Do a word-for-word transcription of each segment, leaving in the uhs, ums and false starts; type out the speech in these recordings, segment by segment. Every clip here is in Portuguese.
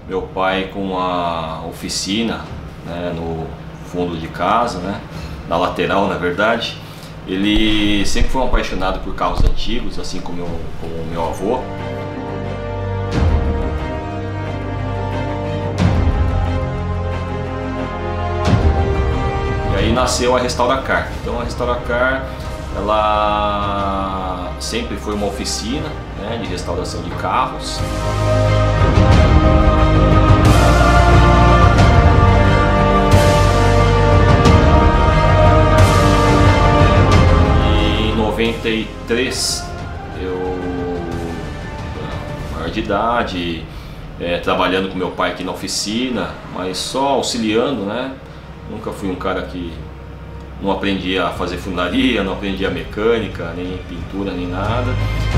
meu pai com uma oficina, né, no fundo de casa, né, na lateral, na verdade. Ele sempre foi um apaixonado por carros antigos, assim como meu, como meu avô. E aí nasceu a Restauracar. Então a Restauracar, ela sempre foi uma oficina, né, de restauração de carros. E em noventa e três, eu, maior de idade, é, trabalhando com meu pai aqui na oficina, mas só auxiliando, né? Nunca fui um cara que não aprendia a fazer funilaria, não aprendia mecânica, nem pintura, nem nada.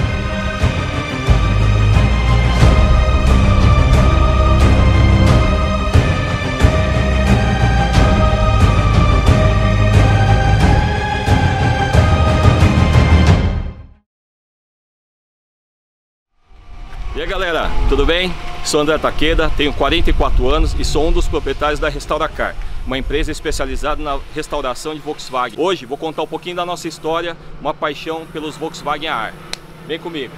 E aí galera, tudo bem? Sou André Takeda, tenho quarenta e quatro anos e sou um dos proprietários da Restauracar, uma empresa especializada na restauração de Volkswagen. Hoje vou contar um pouquinho da nossa história, uma paixão pelos Volkswagen A R. Vem comigo!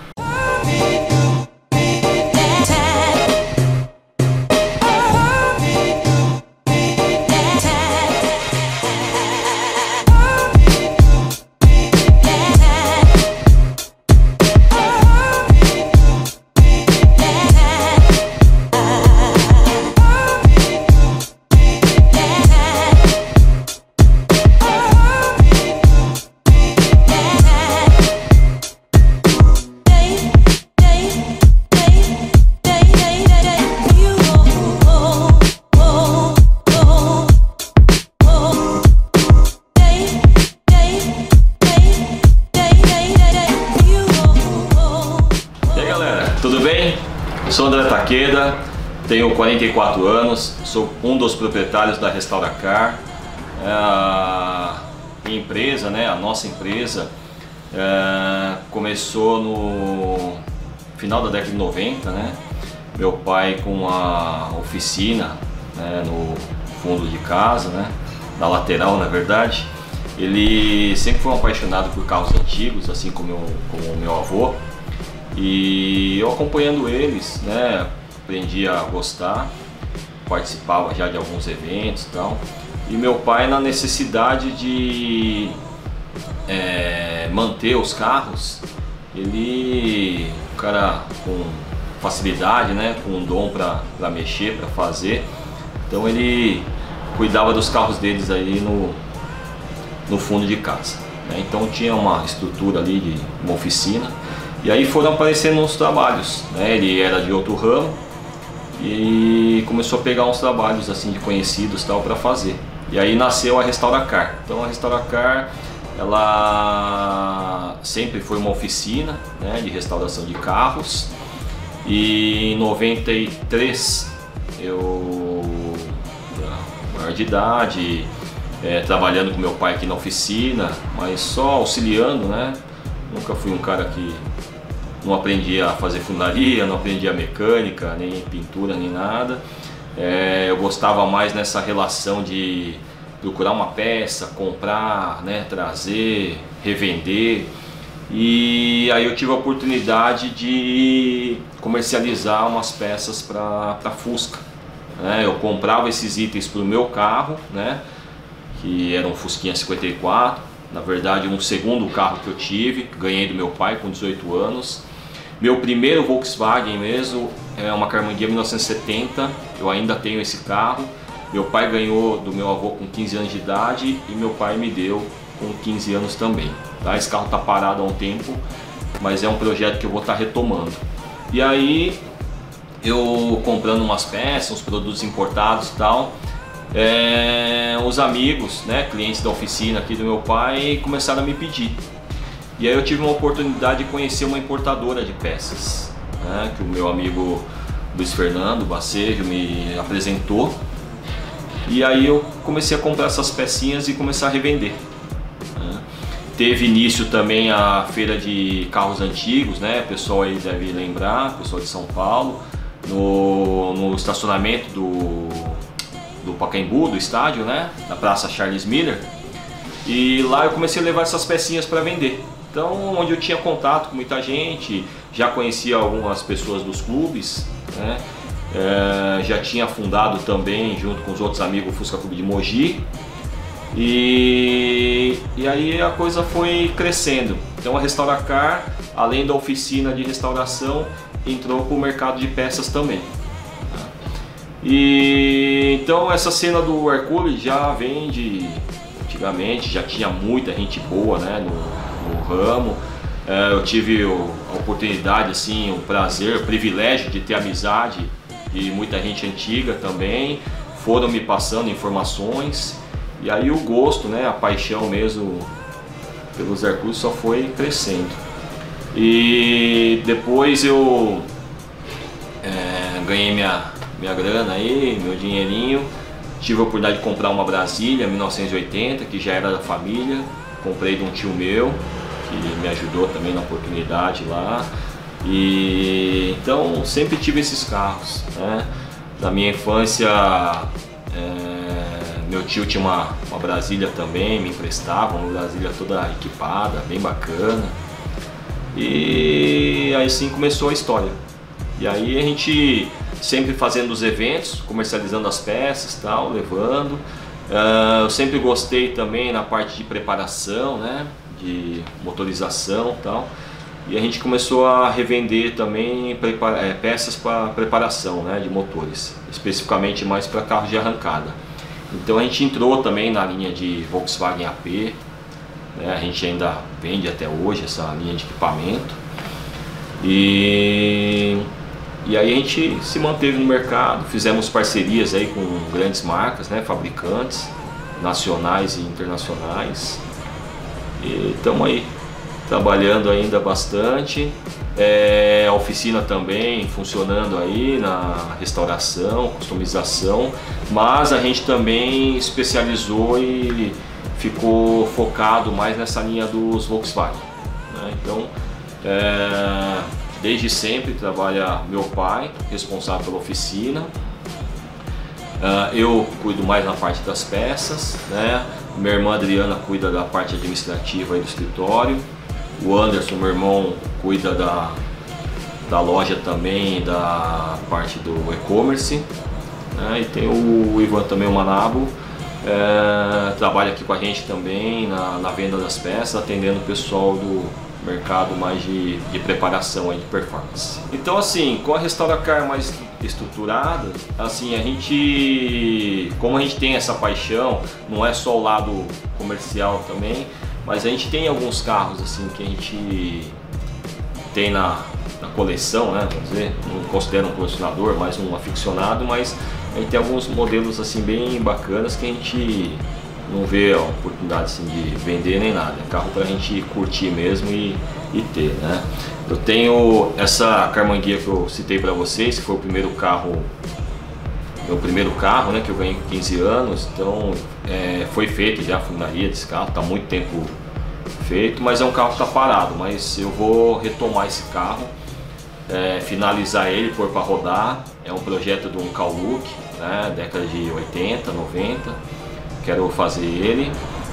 Tudo bem? Sou André Takeda, tenho quarenta e quatro anos, sou um dos proprietários da Restauracar. É a minha empresa, né, a nossa empresa, é, começou no final da década de noventa, né? Meu pai com uma oficina, né, no fundo de casa, né, na lateral, na verdade. Ele sempre foi um apaixonado por carros antigos, assim como meu, como meu avô. E eu acompanhando eles, né, aprendi a gostar, participava já de alguns eventos e tal. E meu pai, na necessidade de é, manter os carros, ele, um cara com facilidade, né, com um dom para mexer, para fazer. Então ele cuidava dos carros deles aí no, no fundo de casa, né? Então tinha uma estrutura ali de uma oficina. E aí foram aparecendo uns trabalhos, né? Ele era de outro ramo e começou a pegar uns trabalhos assim de conhecidos tal para fazer. E aí nasceu a Restauracar. Então a Restauracar, ela sempre foi uma oficina, né, de restauração de carros. E em noventa e três, eu, maior de idade, é, trabalhando com meu pai aqui na oficina, mas só auxiliando, né? Nunca fui um cara que não aprendia a fazer funilaria, não aprendia mecânica, nem pintura, nem nada. É, eu gostava mais nessa relação de procurar uma peça, comprar, né, trazer, revender. E aí eu tive a oportunidade de comercializar umas peças para Fusca, né? Eu comprava esses itens para o meu carro, né, que era um Fusquinha cinquenta e quatro. Na verdade, um segundo carro que eu tive, ganhei do meu pai com dezoito anos. Meu primeiro Volkswagen mesmo é uma Carmanguia mil novecentos e setenta, eu ainda tenho esse carro. Meu pai ganhou do meu avô com quinze anos de idade e meu pai me deu com quinze anos também. Tá? Esse carro está parado há um tempo, mas é um projeto que eu vou estar retomando. E aí, eu comprando umas peças, uns produtos importados e tal, É, os amigos, né, clientes da oficina aqui do meu pai começaram a me pedir. E aí eu tive uma oportunidade de conhecer uma importadora de peças, né, que o meu amigo Luiz Fernando Bacejo me apresentou. E aí eu comecei a comprar essas pecinhas e começar a revender, né. Teve início também a feira de carros antigos, né, o pessoal aí deve lembrar, o pessoal de São Paulo. no, no estacionamento do, do Pacaembu, do estádio, né? Na Praça Charles Miller. E lá eu comecei a levar essas pecinhas para vender. Então, onde eu tinha contato com muita gente, já conhecia algumas pessoas dos clubes, né? É, já tinha fundado também, junto com os outros amigos, o Fusca Clube de Mogi. E, e aí a coisa foi crescendo. Então a Restauracar, além da oficina de restauração, entrou para o mercado de peças também. E então essa cena do Hercules já vem de antigamente, já tinha muita gente boa, né, no, no ramo. É, eu tive o, a oportunidade, assim, o prazer, o privilégio de ter amizade de muita gente antiga também. Foram me passando informações. E aí o gosto, né, a paixão mesmo pelos Hercules só foi crescendo. E depois eu é, ganhei minha, minha grana aí, meu dinheirinho. Tive a oportunidade de comprar uma Brasília mil novecentos e oitenta, que já era da família. Comprei de um tio meu, que me ajudou também na oportunidade lá. E então sempre tive esses carros, né? Na minha infância, é, meu tio tinha uma, uma Brasília também, me emprestava, uma Brasília toda equipada, bem bacana. E aí sim começou a história. E aí a gente sempre fazendo os eventos, comercializando as peças, tal, levando. Uh, eu sempre gostei também na parte de preparação, né, de motorização, tal. E a gente começou a revender também prepara é, peças para preparação, né, de motores, especificamente mais para carros de arrancada. Então a gente entrou também na linha de Volkswagen A P, né, a gente ainda vende até hoje essa linha de equipamento. E, e aí a gente se manteve no mercado, fizemos parcerias aí com grandes marcas, né, fabricantes nacionais e internacionais. E estamos aí trabalhando ainda bastante, é, a oficina também funcionando aí na restauração, customização, mas a gente também especializou e ficou focado mais nessa linha dos Volkswagen, né? Então, é, desde sempre trabalha meu pai, responsável pela oficina. Uh, eu cuido mais na parte das peças, né? Minha irmã Adriana cuida da parte administrativa aí do escritório. O Anderson, meu irmão, cuida da, da loja também, da parte do e-commerce, né? E tem o Ivan também, o Manabo, é, trabalha aqui com a gente também na, na venda das peças, atendendo o pessoal do mercado mais de, de preparação aí, de performance. Então, assim, com a Restauracar mais estruturada, assim, a gente, como a gente tem essa paixão, não é só o lado comercial também, mas a gente tem alguns carros assim que a gente tem na, na coleção, né, vamos dizer, não considero um colecionador, mais um aficionado, mas a gente tem alguns modelos assim bem bacanas que a gente não vê a oportunidade assim, de vender nem nada, é carro pra gente curtir mesmo e, e ter, né. Eu tenho essa Carmanguia que eu citei para vocês, que foi o primeiro carro, meu primeiro carro, né, que eu ganhei com quinze anos, então é, foi feito já a funilaria desse carro, está muito tempo feito, mas é um carro que está parado, mas eu vou retomar esse carro, é, finalizar ele, pôr para rodar. É um projeto de um Kauluk, né, década de oitenta, noventa, quero fazer ele.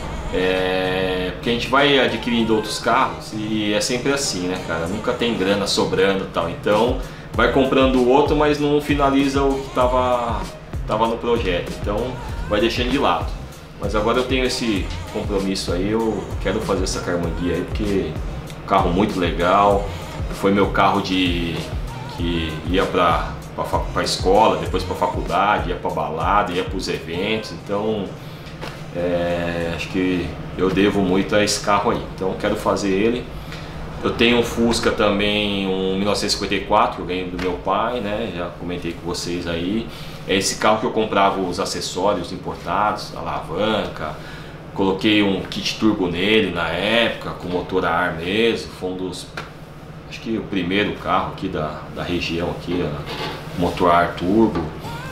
É, porque a gente vai adquirindo outros carros e é sempre assim, né, cara? Nunca tem grana sobrando e tal, então vai comprando o outro, mas não finaliza o que estava tava no projeto, então vai deixando de lado. Mas agora eu tenho esse compromisso aí, eu quero fazer essa Carmanguia aí, porque é um carro muito legal, foi meu carro de que ia para a escola, depois para a faculdade, ia para balada, ia para os eventos, então é, acho que eu devo muito a esse carro aí, então quero fazer ele. Eu tenho um Fusca também, um mil novecentos e cinquenta e quatro, que eu ganhei do meu pai, né? Já comentei com vocês aí. É esse carro que eu comprava os acessórios importados, alavanca. Coloquei um kit turbo nele na época, com motor a ar mesmo. Foi um dos, acho que o primeiro carro aqui da, da região aqui, motor a ar turbo.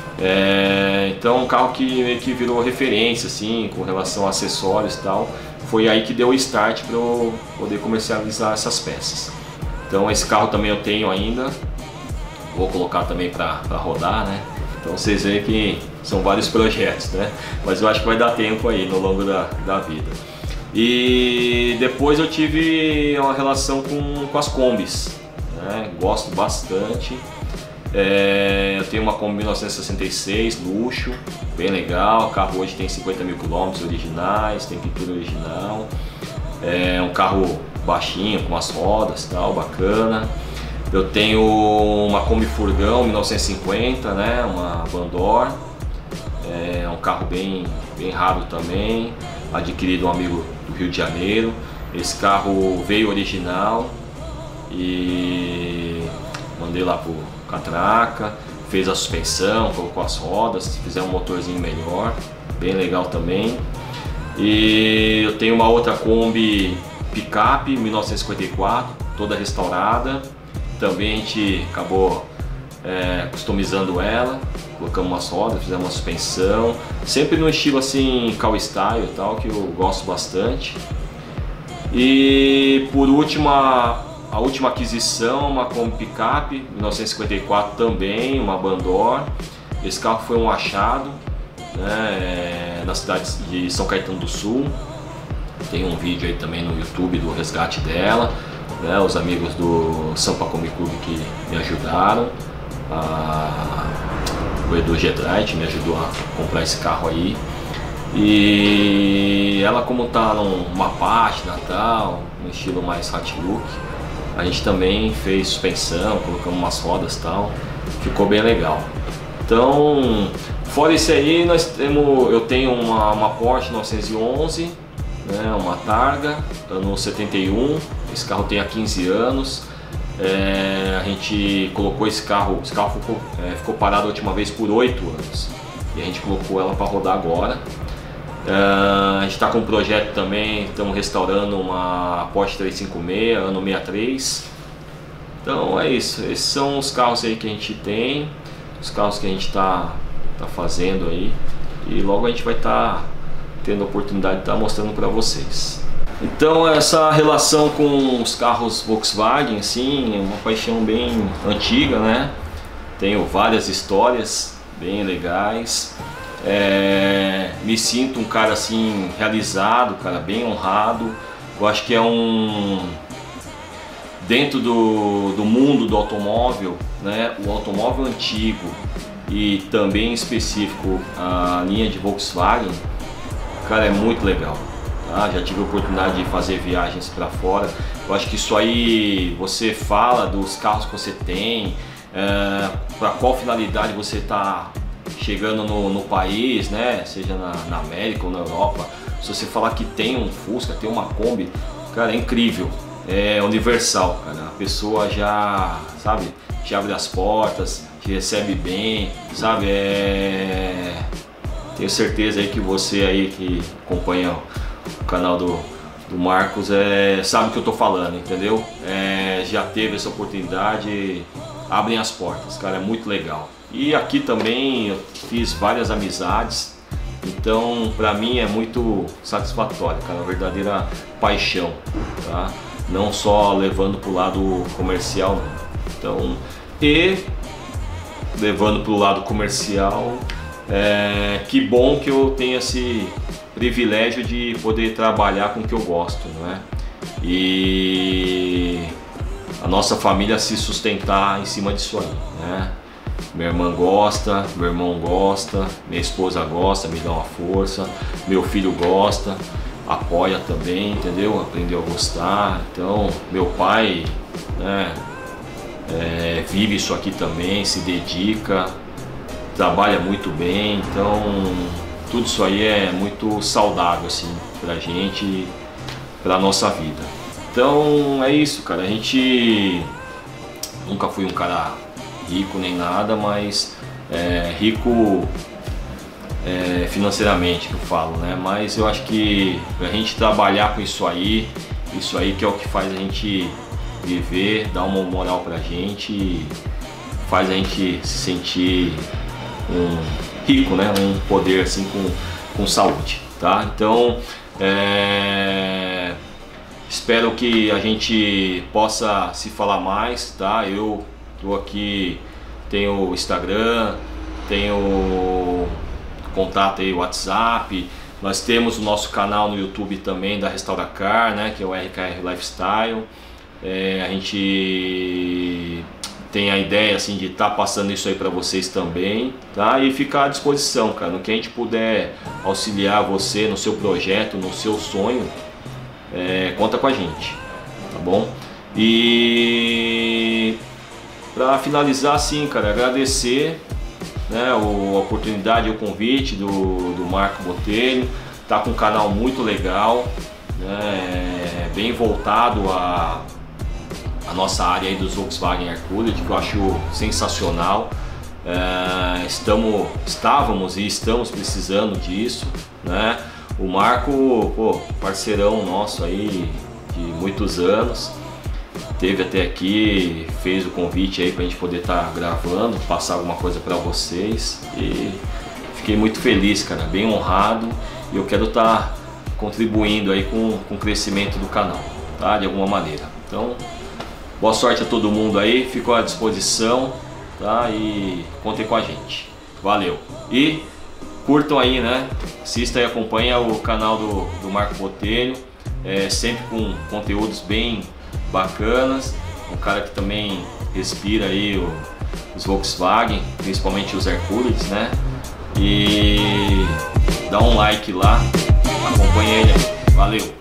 É, então um carro que meio que virou referência assim, com relação a acessórios e tal. Foi aí que deu o start para eu poder comercializar essas peças. Então esse carro também eu tenho ainda, vou colocar também para rodar, né? Então vocês veem que são vários projetos, né? Mas eu acho que vai dar tempo aí no longo da, da vida. E depois eu tive uma relação com, com as Kombis, né? Gosto bastante. É, eu tenho uma Kombi mil novecentos e sessenta e seis, luxo, bem legal. O carro hoje tem cinquenta mil quilômetros originais, tem pintura original. É um carro baixinho, com as rodas e tal, bacana. Eu tenho uma Kombi Furgão mil novecentos e cinquenta, né, uma Bandor. É um carro bem, bem raro também, adquirido um amigo do Rio de Janeiro. Esse carro veio original e mandei lá pro Catraca, fez a suspensão, colocou as rodas, fizer um motorzinho melhor, bem legal também. E eu tenho uma outra Kombi picape mil novecentos e cinquenta e quatro, toda restaurada. Também a gente acabou é, customizando ela, colocamos umas rodas, fizemos uma suspensão, sempre no estilo assim cow style e tal, que eu gosto bastante. E por último, a, a última aquisição, uma Kombi picape mil novecentos e cinquenta e quatro também, uma Bandor. Esse carro foi um achado, né, na cidade de São Caetano do Sul. Tem um vídeo aí também no YouTube do resgate dela, né, os amigos do Sampa Kombi Clube que me ajudaram. A, o Edu Gedrait me ajudou a comprar esse carro aí. E ela, como tá numa página tal, no estilo mais hot look, a gente também fez suspensão, colocamos umas rodas e tal, ficou bem legal. Então, fora isso aí, nós temos, eu tenho uma, uma Porsche novecentos e onze, né, uma Targa, ano setenta e um, esse carro tem há quinze anos. É, a gente colocou esse carro, esse carro ficou, é, ficou parado a última vez por oito anos e a gente colocou ela para rodar agora. É, a gente está com um projeto também, estamos restaurando uma Porsche trezentos e cinquenta e seis, ano sessenta e três. Então é isso, esses são os carros aí que a gente tem, os carros que a gente está tá fazendo aí, e logo a gente vai estar tá tendo a oportunidade de estar tá mostrando para vocês. Então essa relação com os carros Volkswagen, assim, é uma paixão bem antiga, né? Tenho várias histórias bem legais. É, me sinto um cara assim realizado, cara, bem honrado. Eu acho que é um, dentro do, do mundo do automóvel, né? O automóvel antigo e também em específico a linha de Volkswagen, cara, é muito legal. Ah, já tive a oportunidade de fazer viagens para fora. Eu acho que isso aí, você fala dos carros que você tem, é, para qual finalidade você está chegando no, no país, né? Seja na, na América ou na Europa. Se você falar que tem um Fusca, tem uma Kombi, cara, é incrível, é universal, cara. A pessoa já, sabe, te abre as portas, te recebe bem, sabe? É... Tenho certeza aí que você aí que acompanha o canal do, do Marcos é, sabe o que eu tô falando, entendeu? É, já teve essa oportunidade, abrem as portas, cara, é muito legal. E aqui também eu fiz várias amizades, então pra mim é muito satisfatório, cara, uma verdadeira paixão, tá? Não só levando pro lado comercial, não. Então, e levando pro lado comercial, é, que bom que eu tenho esse privilégio de poder trabalhar com o que eu gosto, não é? E a nossa família se sustentar em cima disso aí, né? Minha irmã gosta, meu irmão gosta, minha esposa gosta, me dá uma força, meu filho gosta, apoia também, entendeu? Aprendeu a gostar. Então, meu pai, né, é, vive isso aqui também, se dedica, trabalha muito bem, então tudo isso aí é muito saudável assim pra gente, pra nossa vida. Então é isso, cara. A gente nunca fui um cara rico nem nada, mas é, rico é, financeiramente que eu falo, né? Mas eu acho que a gente trabalhar com isso aí, isso aí que é o que faz a gente viver, dá uma moral pra gente, faz a gente se sentir um rico, né? Um poder assim com, com saúde, tá? Então é, espero que a gente possa se falar mais, tá? Eu tô aqui tem o Instagram, tem o contato aí, o WhatsApp. Nós temos o nosso canal no YouTube também da Restauracar, né, que é o R K R Lifestyle. É, a gente tem a ideia assim de estar tá passando isso aí para vocês também, tá? E ficar à disposição, cara, no que a gente puder auxiliar você no seu projeto, no seu sonho, é, conta com a gente, tá bom? E para finalizar, assim, cara, agradecer, né, a oportunidade, o convite do, do Marco Botelho. Tá com um canal muito legal, né, bem voltado a a nossa área aí dos Volkswagen Air Cooled, que eu acho sensacional. É, estamos, estávamos e estamos precisando disso, né? O Marco, pô, parceirão nosso aí de muitos anos, teve até aqui, fez o convite aí pra gente poder estar tá gravando, passar alguma coisa para vocês, e fiquei muito feliz, cara, bem honrado, e eu quero estar tá contribuindo aí com, com o crescimento do canal, tá? De alguma maneira. Então, boa sorte a todo mundo aí, fico à disposição, tá? E contem com a gente. Valeu! E curtam aí, né? Assista e acompanha o canal do, do Marco Botelho, é, sempre com conteúdos bem bacanas. Um cara que também respira aí o, os Volkswagen, principalmente os Air Cooled, né? E dá um like lá, acompanha ele aí. Valeu!